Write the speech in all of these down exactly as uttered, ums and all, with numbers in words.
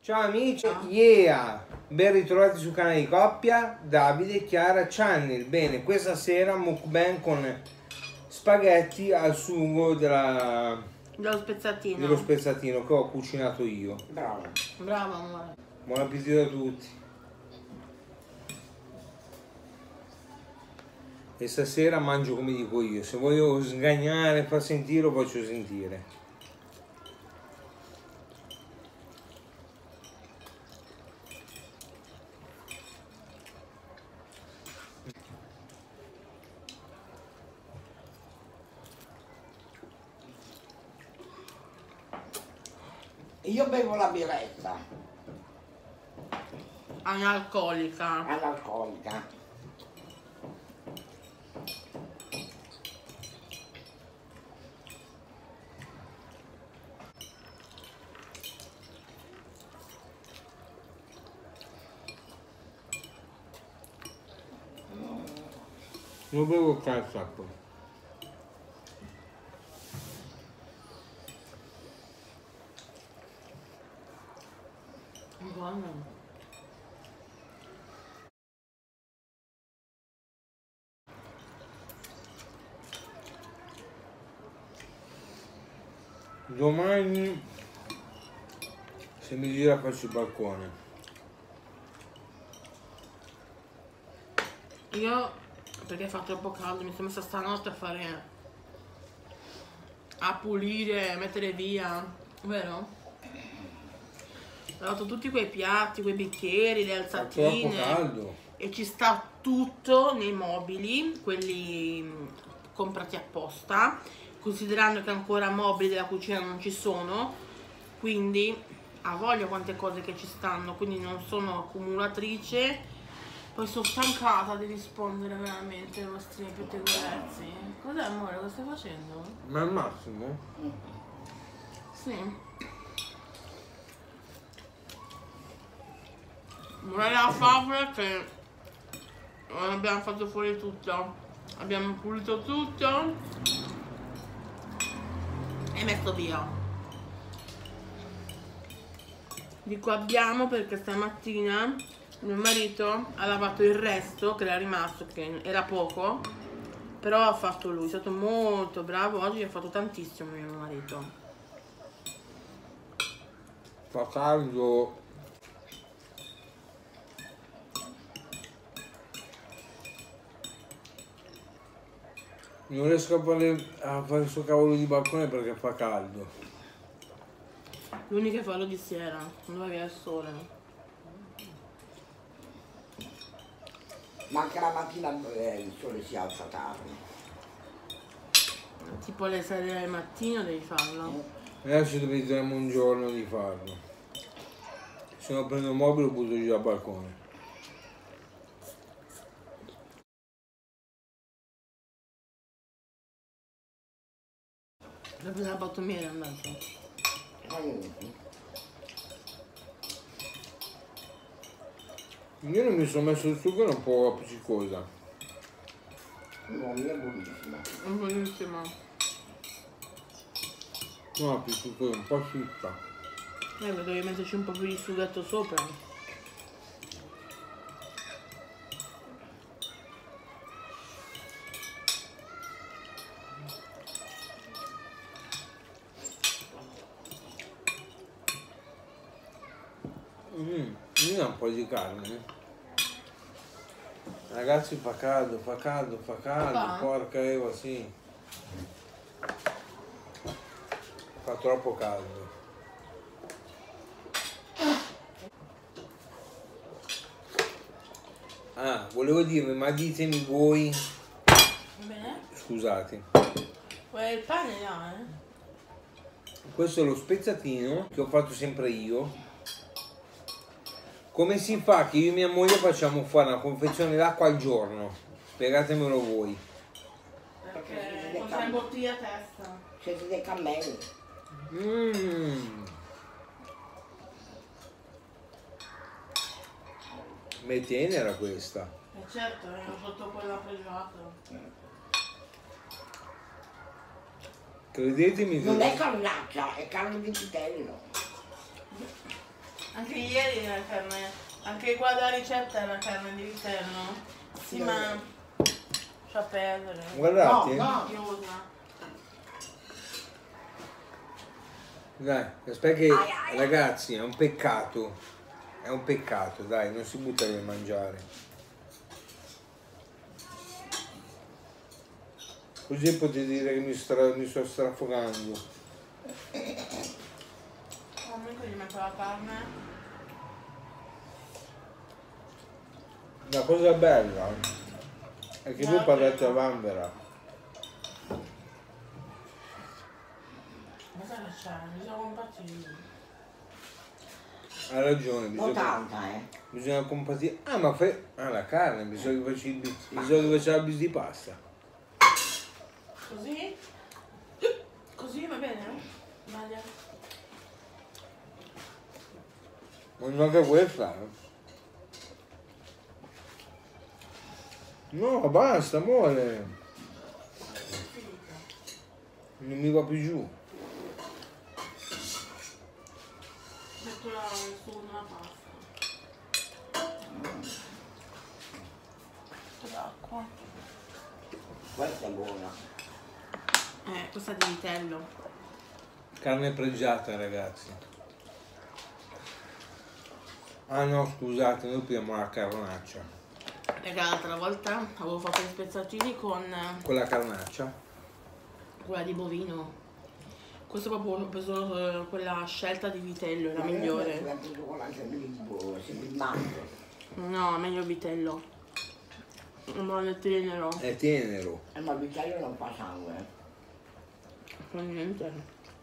Ciao amici, yeah! Ben ritrovati sul canale di Coppia, Davide, Chiara, Channel. Bene, questa sera mukbang con spaghetti al sugo della... dello spezzatino. dello spezzatino che ho cucinato io. Bravo. Bravo amore. Buon appetito a tutti. E stasera mangio come dico io. Se voglio sgagnare, far sentire, lo faccio sentire. Io bevo la biretta. Analcolica. Analcolica. Non bevo cazzo acqua. Buono. Domani, se mi gira, faccio il balcone. Io, perché fa troppo caldo, mi sono messa stanotte a fare, a pulire, mettere via, vero? Ho lavato tutti quei piatti, quei bicchieri, le Fa troppo alzatine. caldo. E ci sta tutto nei mobili, quelli mh, comprati apposta, considerando che ancora mobili della cucina non ci sono, quindi ha voglia quante cose che ci stanno, quindi non sono accumulatrice. Poi sono stancata di rispondere veramente ai vostri pettegolezzi. Cos'è amore? Cosa stai facendo? Ma al massimo? Sì. Vorrei la favola che abbiamo fatto fuori tutto. Abbiamo pulito tutto e messo via. Dico abbiamo perché stamattina mio marito ha lavato il resto che era rimasto, che era poco, però ha fatto lui, è stato molto bravo. Oggi ha fatto tantissimo mio marito. Fa caldo. Non riesco a fare, a fare il suo cavolo di balcone perché fa caldo. L'unica che farlo di sera, quando va via il sole. Ma anche la mattina eh, il sole si alza tardi. Tipo alle sei del mattino devi farlo. Adesso dovremo un giorno di farlo. Se no prendo il mobile e lo butto giù dal balcone. Dopo la bottomiera è andato. Io non mi sono messo il sugo, è un po' appiccicosa. No, mia è buonissima. È buonissima. No, appiccicosa, un po' asciutta. Eh, devi metterci un po' più di sughetto sopra. Mm, io un po' di carne. Ragazzi, fa caldo, fa caldo, fa caldo, Fa? porca Eva, sì. Fa troppo caldo. Ah, volevo dirvi, ma ditemi voi, Va bene? scusate, Vuoi il pane là, eh? questo è lo spezzatino che ho fatto sempre io. Come si fa che io e mia moglie facciamo fare una confezione d'acqua al giorno? Spiegatemelo voi. Perché con tre bottiglie a testa. Siete dei cammelli. Mmm. Me tenera questa. E certo, ero sotto quella pregiato. Credetemi che... Non è carnaccia, è carne di vitello. Anche ieri la carne, anche qua la ricetta era carne di vitello. Sì, Sì, ma lascia perdere. Guardate. No, no. Odiosa. Dai, aspetta che ragazzi, è un peccato. È un peccato, dai, non si butta nel mangiare. Così potete dire che mi, stra- mi sto strafogando. Comunque gli metto la carne. La cosa bella è che No, voi parlate a no. vanvera. Ma sai che c'è? Mi sono compatibili. Ha ragione, Non bisogna, tanta, eh. bisogna compatire. Ah, ma fai. Ah, la carne, bisogna che faccia il bis- bisogna che faccia il bis di pasta. Così? Così va bene? Vale. Ma anche questa? eh? No, basta, amore. Non mi va più giù. Metto la, il sugo nella pasta. Metto l'acqua. Questa è buona. Eh, questa è di vitello. Carne pregiata, ragazzi. Ah no, scusate, noi prendiamo la carnaccia. Raga, l'altra volta avevo fatto gli spezzatini con Con la carnaccia? quella di bovino. Questo proprio ho preso eh, quella scelta di vitello, è la Ma io migliore. ho preso con la sembribo, sembrimato. No, meglio vitello. Non me lo tenero. È tenero. Eh, ma il vitello non fa sangue. eh. Fa niente.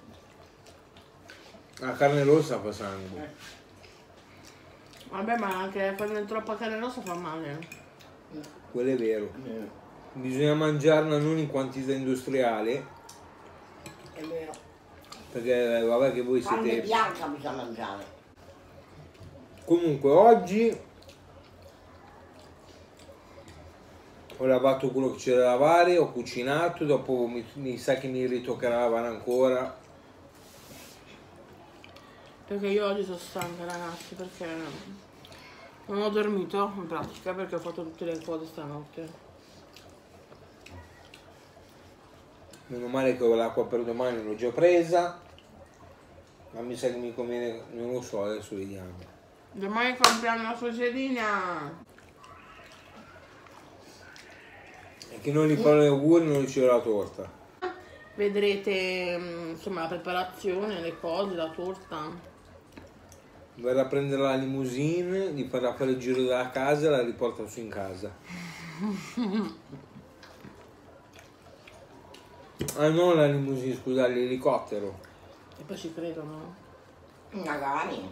La carne rossa fa sangue. Vabbè, ma anche prendere troppa carne rossa fa male. Quello è vero. Eh, Bisogna mangiarla non in quantità industriale, È vero. perché vabbè che voi Carne siete. bianca bisogna mangiare. Comunque oggi ho lavato quello che c'era da lavare, ho cucinato, dopo mi, mi sa che mi ritoccherà lavare ancora. Perché io oggi sono stanca, ragazzi, perché non ho dormito in pratica perché ho fatto tutte le cose stanotte. Meno male che ho l'acqua per domani, l'ho già presa, ma mi sa che mi conviene, non lo so, adesso vediamo. Domani compriamo la fucilina. E che non gli fanno gli auguri non riceve la torta. Vedrete mm, insomma la preparazione, le cose, la torta. Verrà a prendere la limousine, gli farà fare il giro della casa e la riporta su in casa. Ah no, la limousine, scusa, l'elicottero. E poi ci credono. Magari.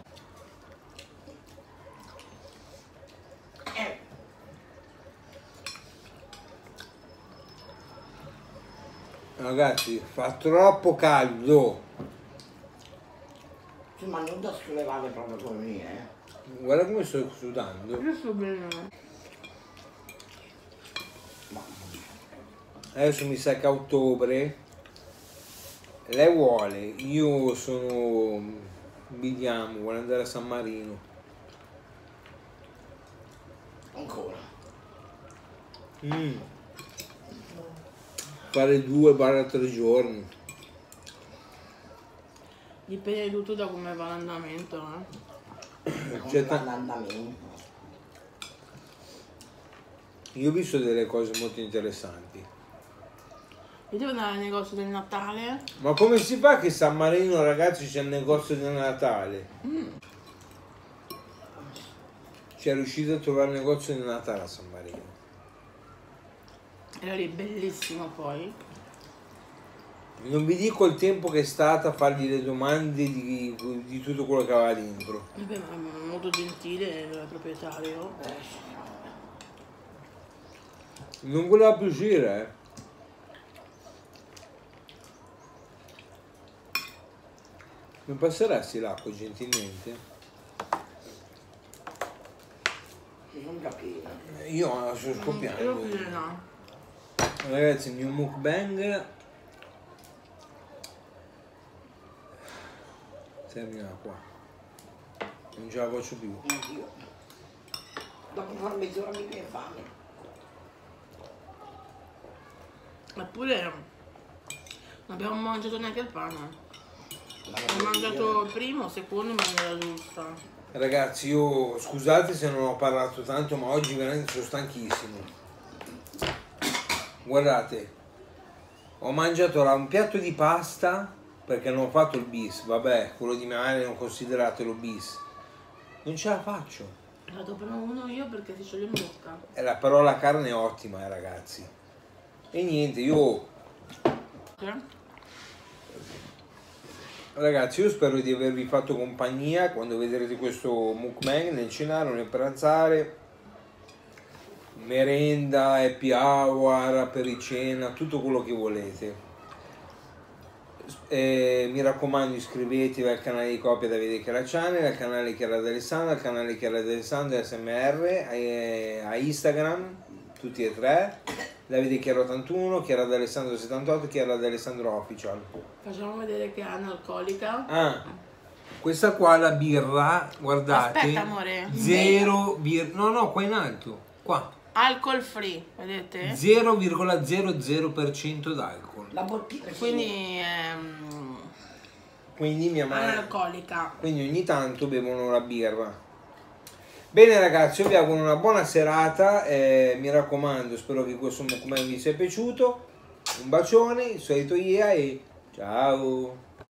Eh, Ragazzi, fa troppo caldo. sì, ma non da sollevare proprio così, eh. Guarda come sto sudando. Io sto bene. Adesso mi sa che a ottobre lei vuole, io sono, vediamo, vuole andare a San Marino. Ancora. Mm. Fare due tre giorni. Dipende tutto da come va l'andamento, eh. Come C'è va ta- l'andamento. Io ho visto delle cose molto interessanti. Io devo andare al negozio del Natale. Ma come si fa che San Marino, ragazzi, c'è il negozio del Natale? Mm. C'è riuscito a trovare il negozio del Natale a San Marino. Era lì bellissimo poi. Non vi dico il tempo che è stata a fargli le domande di, di tutto quello che aveva dentro. Vabbè, ma è molto gentile il proprietario. Eh, Non voleva più uscire, eh. Mi passeresti l'acqua gentilmente? ci sono già piena. Io sto Io scoppiando. piena. Ragazzi, il mio mukbang termina qua. Non ce la faccio più. Io. Dopo far mezz'ora mi viene fame. Eppure non abbiamo mangiato neanche il pane. Ma Ho mangiato il primo, il secondo in maniera giusta. Ragazzi, io scusate se non ho parlato tanto, ma oggi veramente sono stanchissimo. Guardate, ho mangiato ora un piatto di pasta perché non ho fatto il bis, vabbè, quello di mia madre non consideratelo bis. Non ce la faccio. Vado prima uno io perché si scioglie in bocca. Eh, la però la carne è ottima, eh, ragazzi. E niente, io Sì? ragazzi, io spero di avervi fatto compagnia quando vedrete questo mukbang nel cenare o nel pranzare, merenda, happy hour, apericena, tutto quello che volete. Eh, mi raccomando, iscrivetevi al canale di Coppia Davide Chiara Channel, al canale Chiara d'Alessandro, al canale Chiara d'Alessandro S M R, eh, a Instagram, tutti e tre, Davide Chiara ottantuno, Chiara d'Alessandro settantotto, Chiara d'Alessandro Official. Facciamo vedere che è analcolica. Ah, questa qua è la birra, guardate. Aspetta, amore. zero, no, no, qua in alto, qua. Alcol free, vedete? zero virgola zero zero per cento d'alcol. La bottiglia. Quindi ehm, Quindi mia madre, analcolica. quindi ogni tanto bevono la birra. Bene ragazzi, io vi auguro una buona serata, eh, mi raccomando, spero che questo mukbang vi sia piaciuto. Un bacione, il solito I A e ciao!